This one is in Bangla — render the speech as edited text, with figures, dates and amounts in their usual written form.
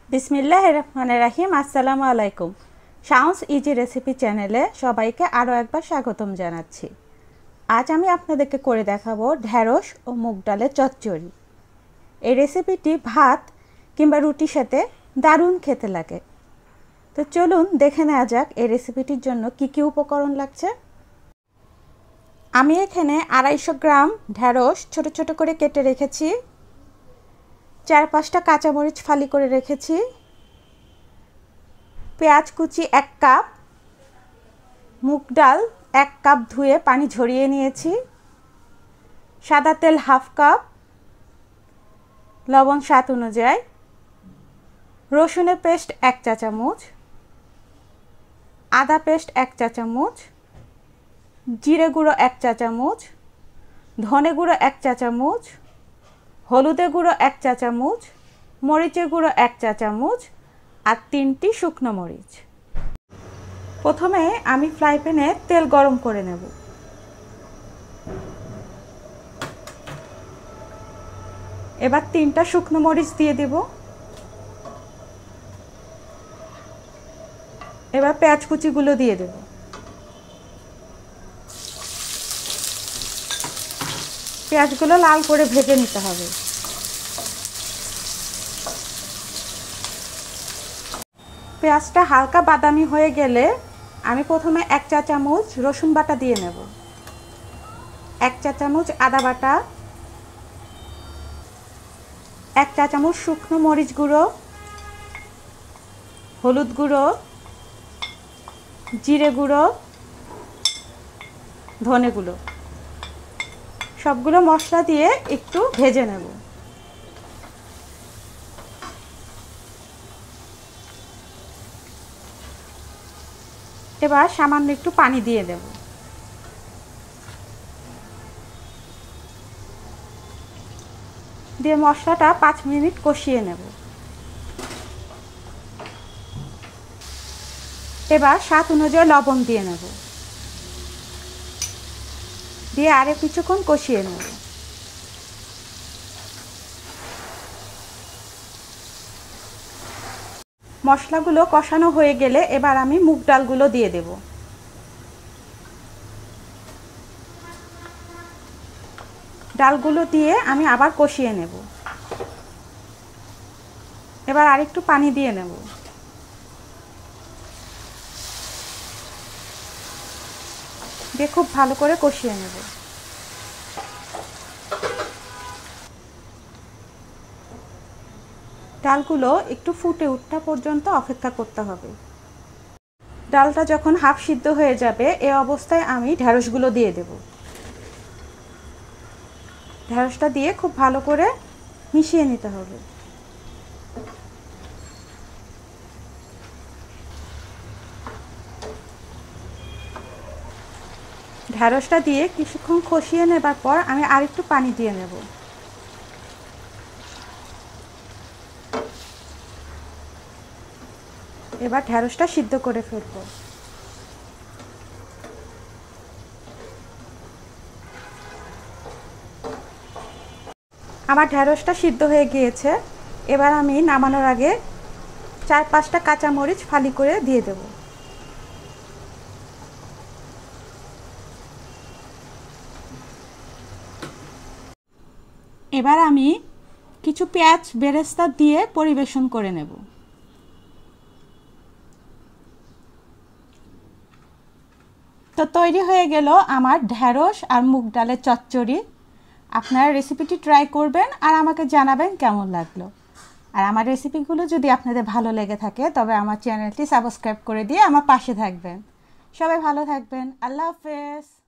বিসমিল্লাহির রহমানির রহিম। আসসালামু আলাইকুম। সাউন্ডস ইজি রেসিপি চ্যানেলে সবাইকে আরও একবার স্বাগতম জানাচ্ছি। আজ আমি আপনাদেরকে করে দেখাবো ঢেঁড়স ও মুগ ডালের চচ্চড়ি। এই রেসিপিটি ভাত কিংবা রুটির সাথে দারুণ খেতে লাগে। তো চলুন দেখে নেওয়া যাক এই রেসিপিটির জন্য কি কি উপকরণ লাগছে। আমি এখানে 250 গ্রাম ঢেঁড়স ছোট ছোট করে কেটে রেখেছি। 4-5টা কাঁচামরিচ ফালি করে রেখেছি। পেঁয়াজ কুচি 1 কাপ, মুগ ডাল 1 কাপ ধুয়ে পানি ঝরিয়ে নিয়েছি, সাদা তেল 1/2 কাপ, লবণ স্বাদ অনুযায়ী, রসুনের পেস্ট 1 চা চামচ, আদা পেস্ট 1 চা চামচ, জিরে গুঁড়ো 1 চা চামচ, ধনে গুঁড়ো 1 চা চামচ, হলুদের গুঁড়ো 1 চা চামচ, মরিচের গুঁড়ো 1 চা চামচ আর 3টি শুকনো মরিচ। প্রথমে আমি ফ্রাই প্যানে তেল গরম করে নেব। এবার 3টা শুকনো মরিচ দিয়ে দেব। এবার পেঁয়াজ কুচিগুলো দিয়ে দেব। পেঁয়াজগুলো লাল করে ভেজে নিতে হবে। পেঁয়াজটা হালকা বাদামি হয়ে গেলে আমি প্রথমে 1 চা চামচ রসুন বাটা দিয়ে নেব, 1 চা চামচ আদা বাটা, 1 চা চামচ শুকনো মরিচ গুঁড়ো, হলুদ গুঁড়ো, জিরে গুঁড়ো, ধনে গুঁড়ো, সবগুলো মশলা দিয়ে একটু ভেজে নেব। এবার সামান্য একটু পানি দিয়ে দেব। দিয়ে মশলাটা 5 মিনিট কষিয়ে নেব। এবার স্বাদ অনুযায়ী লবণ দিয়ে নেব, দিয়ে আরও কিছুক্ষণ কষিয়ে নেব। মশলাগুলো কষানো হয়ে গেলে এবার আমি মুগ ডালগুলো দিয়ে দেব। ডালগুলো দিয়ে আমি আবার কষিয়ে নেব। এবার আরেকটু পানি দিয়ে নেব। দিয়ে খুব ভালো করে কষিয়ে নেব। ডালগুলো একটু ফুটে ওঠা পর্যন্ত অপেক্ষা করতে হবে। ডালটা যখন হাফ সিদ্ধ হয়ে যাবে এই অবস্থায় আমি ঢেঁড়সগুলো দিয়ে দেব। ঢেঁড়সটা দিয়ে খুব ভালো করে মিশিয়ে নিতে হবে। ঢেঁড়সটা দিয়ে কিছুক্ষণ কষিয়ে নেবার পর আমি আরেকটু পানি দিয়ে নেব। এবার ঢেঁড়সটা সিদ্ধ করে ফেলব। আমার ঢেঁড়সটা সিদ্ধ হয়ে গিয়েছে। এবার আমি নামানোর আগে 4-5টা কাঁচামরিচ ফালি করে দিয়ে দেব। এবার আমি কিছু পেঁয়াজ বেরেস্তা দিয়ে পরিবেশন করে নেব। তো তৈরি হয়ে গেল আমার ঢেঁড়স আর মুগ ডালের চচ্চড়ি। আপনারা রেসিপিটি ট্রাই করবেন আর আমাকে জানাবেন কেমন লাগলো। আর আমার রেসিপিগুলো যদি আপনাদের ভালো লেগে থাকে তবে আমার চ্যানেলটি সাবস্ক্রাইব করে দিয়ে আমার পাশে থাকবেন। সবাই ভালো থাকবেন। আল্লাহ হাফেজ।